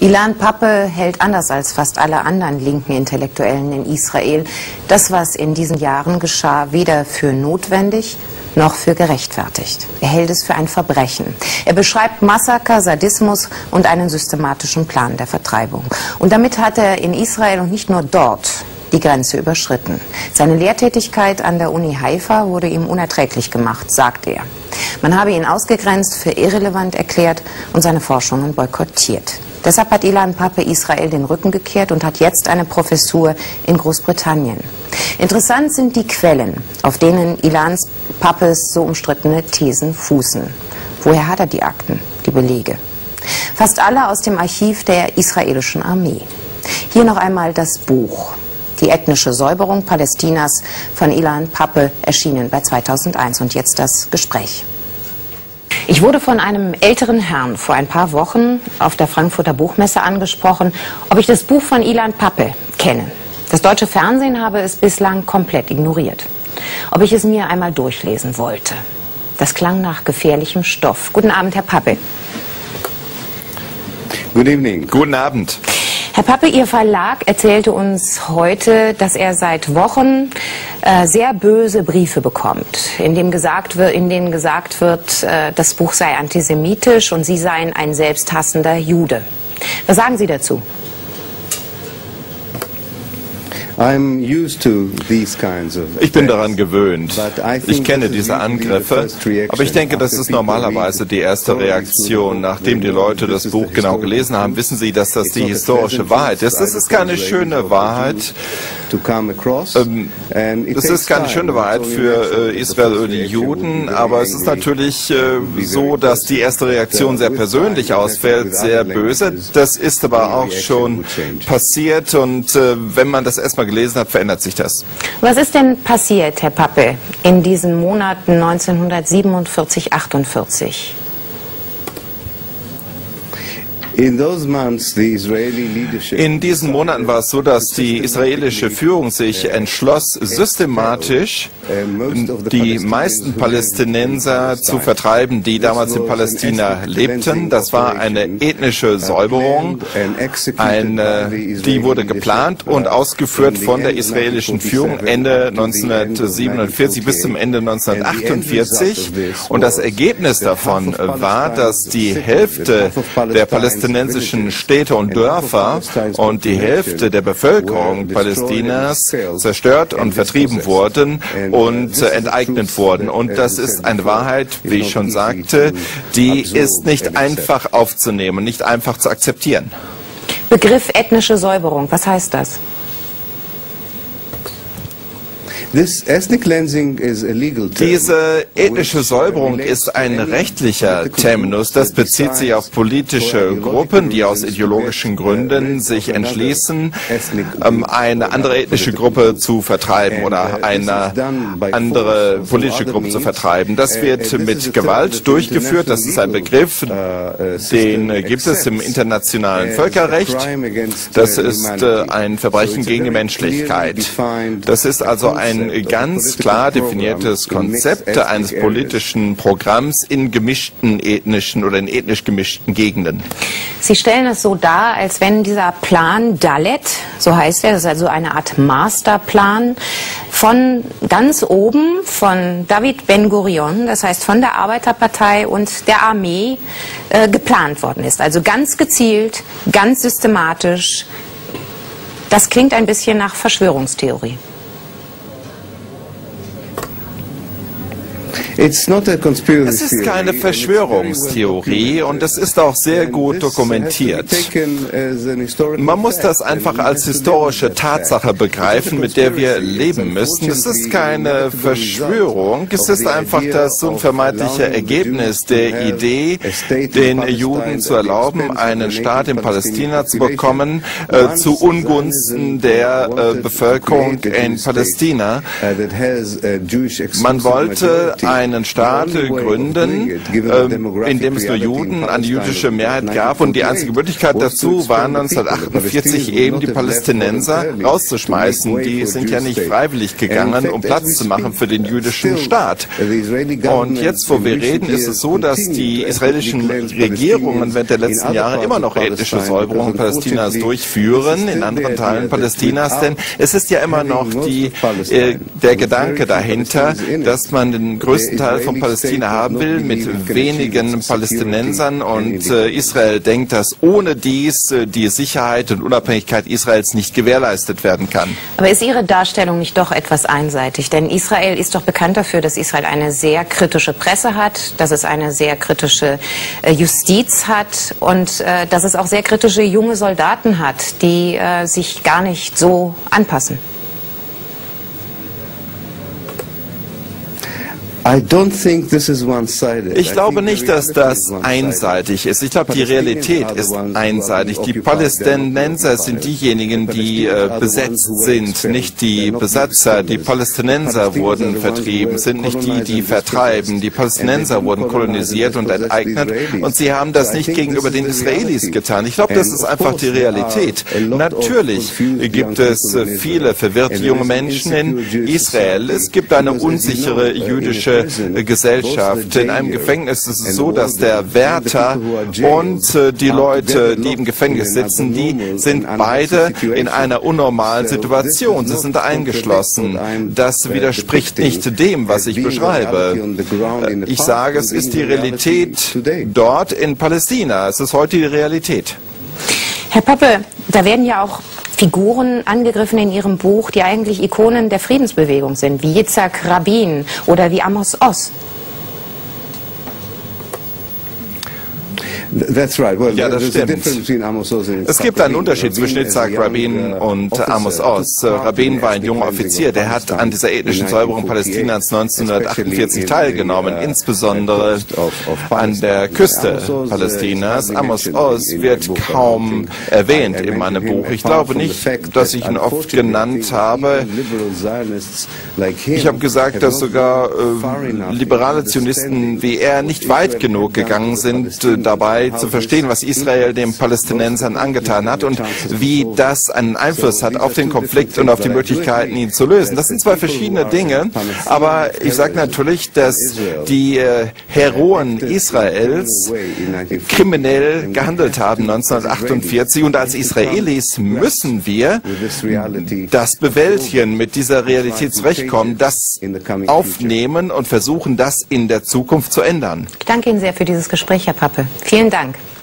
Ilan Pappe hält anders als fast alle anderen linken Intellektuellen in Israel das, was in diesen Jahren geschah, weder für notwendig noch für gerechtfertigt. Er hält es für ein Verbrechen. Er beschreibt Massaker, Sadismus und einen systematischen Plan der Vertreibung. Und damit hat er in Israel und nicht nur dort die Grenze überschritten. Seine Lehrtätigkeit an der Uni Haifa wurde ihm unerträglich gemacht, sagt er. Man habe ihn ausgegrenzt, für irrelevant erklärt und seine Forschungen boykottiert. Deshalb hat Ilan Pappe Israel den Rücken gekehrt und hat jetzt eine Professur in Großbritannien. Interessant sind die Quellen, auf denen Ilan Pappes so umstrittene Thesen fußen. Woher hat er die Akten, die Belege? Fast alle aus dem Archiv der israelischen Armee. Hier noch einmal das Buch Die ethnische Säuberung Palästinas von Ilan Pappe, erschienen bei 2001. Und jetzt das Gespräch. Ich wurde von einem älteren Herrn vor ein paar Wochen auf der Frankfurter Buchmesse angesprochen, ob ich das Buch von Ilan Pappe kenne. Das deutsche Fernsehen habe es bislang komplett ignoriert. Ob ich es mir einmal durchlesen wollte. Das klang nach gefährlichem Stoff. Guten Abend, Herr Pappe. Good evening. Guten Abend. Herr Pappe, Ihr Verlag erzählte uns heute, dass er seit Wochen sehr böse Briefe bekommt, in denen gesagt wird, das Buch sei antisemitisch und Sie seien ein selbsthassender Jude. Was sagen Sie dazu? Ich bin daran gewöhnt. Ich kenne diese Angriffe, aber ich denke, das ist normalerweise die erste Reaktion. Nachdem die Leute das Buch genau gelesen haben, wissen sie, dass das die historische Wahrheit ist. Das ist keine schöne Wahrheit. Es ist keine schöne Wahrheit für Israel oder die Juden, aber es ist natürlich so, dass die erste Reaktion sehr persönlich ausfällt, sehr böse. Das ist aber auch schon passiert und wenn man das erstmal gelesen hat, verändert sich das. Was ist denn passiert, Herr Pappe, in diesen Monaten 1947, 48? In diesen Monaten war es so, dass die israelische Führung sich entschloss, systematisch die meisten Palästinenser zu vertreiben, die damals in Palästina lebten. Das war eine ethnische Säuberung, die wurde geplant und ausgeführt von der israelischen Führung Ende 1947 bis zum Ende 1948. Und das Ergebnis davon war, dass die Hälfte der palästinensischen Städte und Dörfer und die Hälfte der Bevölkerung Palästinas zerstört und vertrieben wurden und enteignet wurden. Und das ist eine Wahrheit, wie ich schon sagte, die ist nicht einfach aufzunehmen, nicht einfach zu akzeptieren. Begriff ethnische Säuberung, was heißt das? Diese ethnische Säuberung ist ein rechtlicher Terminus. Das bezieht sich auf politische Gruppen, die aus ideologischen Gründen sich entschließen, eine andere ethnische Gruppe zu vertreiben oder eine andere politische Gruppe zu vertreiben. Das wird mit Gewalt durchgeführt. Das ist ein Begriff, den gibt es im internationalen Völkerrecht. Das ist ein Verbrechen gegen die Menschlichkeit. Das ist also ein ganz klar definiertes Konzept eines politischen Programms in gemischten ethnischen oder in ethnisch gemischten Gegenden. Sie stellen es so dar, als wenn dieser Plan Dalet, so heißt er, das ist also eine Art Masterplan, von ganz oben, von David Ben-Gurion, das heißt von der Arbeiterpartei und der Armee, geplant worden ist. Also ganz gezielt, ganz systematisch. Das klingt ein bisschen nach Verschwörungstheorie. Es ist keine Verschwörungstheorie und es ist auch sehr gut dokumentiert. Man muss das einfach als historische Tatsache begreifen, mit der wir leben müssen. Es ist keine Verschwörung, es ist einfach das unvermeidliche Ergebnis der Idee, den Juden zu erlauben, einen Staat in Palästina zu bekommen, zu Ungunsten der Bevölkerung in Palästina. Man wollte ein einen Staat gründen, in dem es nur Juden, eine jüdische Mehrheit gab, und die einzige Möglichkeit dazu war 1948 eben die Palästinenser rauszuschmeißen. Die sind ja nicht freiwillig gegangen, um Platz zu machen für den jüdischen Staat. Und jetzt, wo wir reden, ist es so, dass die israelischen Regierungen während der letzten Jahre immer noch ethnische Säuberungen Palästinas durchführen, in anderen Teilen Palästinas, denn es ist ja immer noch der Gedanke dahinter, dass man den größten Teil von Palästina haben will, mit wenigen Palästinensern, und Israel denkt, dass ohne dies die Sicherheit und Unabhängigkeit Israels nicht gewährleistet werden kann. Aber ist Ihre Darstellung nicht doch etwas einseitig? Denn Israel ist doch bekannt dafür, dass Israel eine sehr kritische Presse hat, dass es eine sehr kritische Justiz hat und dass es auch sehr kritische junge Soldaten hat, die sich gar nicht so anpassen. Ich glaube nicht, dass das einseitig ist. Ich glaube, die Realität ist einseitig. Die Palästinenser sind diejenigen, die besetzt sind, nicht die Besatzer. Die Palästinenser wurden vertrieben, sind nicht die, die vertreiben. Die Palästinenser wurden kolonisiert und enteignet, und sie haben das nicht gegenüber den Israelis getan. Ich glaube, das ist einfach die Realität. Natürlich gibt es viele verwirrte junge Menschen in Israel. Es gibt eine unsichere jüdische Gesellschaft. In einem Gefängnis ist es so, dass der Wärter und die Leute, die im Gefängnis sitzen, die sind beide in einer unnormalen Situation. Sie sind eingeschlossen. Das widerspricht nicht dem, was ich beschreibe. Ich sage, es ist die Realität dort in Palästina. Es ist heute die Realität. Herr Pappe, da werden ja auch Figuren angegriffen in Ihrem Buch, die eigentlich Ikonen der Friedensbewegung sind, wie Yitzhak Rabin oder wie Amos Oz. Ja, das stimmt. Es gibt einen Unterschied zwischen Yitzhak Rabin und Amos Oz. Rabin war ein junger Offizier, der hat an dieser ethnischen Säuberung Palästinas 1948 teilgenommen, insbesondere an der Küste Palästinas. Amos Oz wird kaum erwähnt in meinem Buch. Ich glaube nicht, dass ich ihn oft genannt habe. Ich habe gesagt, dass sogar liberale Zionisten wie er nicht weit genug gegangen sind, dabei zu verstehen, was Israel den Palästinensern angetan hat und wie das einen Einfluss hat auf den Konflikt und auf die Möglichkeiten, ihn zu lösen. Das sind zwei verschiedene Dinge, aber ich sage natürlich, dass die Heroen Israels kriminell gehandelt haben 1948, und als Israelis müssen wir das bewältigen, mit dieser Realität zurechtkommen, das aufnehmen und versuchen, das in der Zukunft zu ändern. Ich danke Ihnen sehr für dieses Gespräch, Herr Pappe. Vielen Dank.